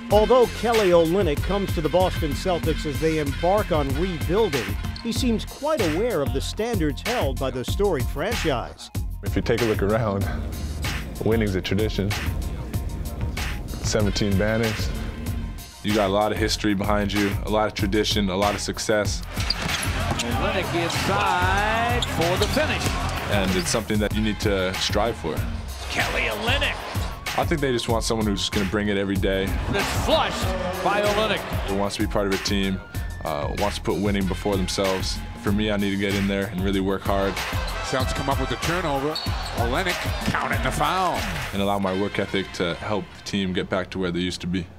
Although Kelly Olynyk comes to the Boston Celtics as they embark on rebuilding, he seems quite aware of the standards held by the storied franchise. If you take a look around, winning's a tradition. 17 banners. You got a lot of history behind you, a lot of tradition, a lot of success. Olynyk inside for the finish. And it's something that you need to strive for. Kelly Olynyk. I think they just want someone who's just going to bring it every day. It's flushed by Olynyk. Who wants to be part of a team, wants to put winning before themselves. For me, I need to get in there and really work hard. Celtics come up with the turnover. Olynyk counting the foul. And allow my work ethic to help the team get back to where they used to be.